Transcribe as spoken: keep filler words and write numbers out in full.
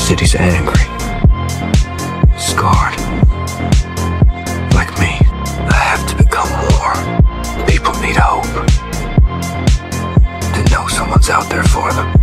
city's angry, scarred. Like me, I have to become more. People need hope. To know someone's out there for them.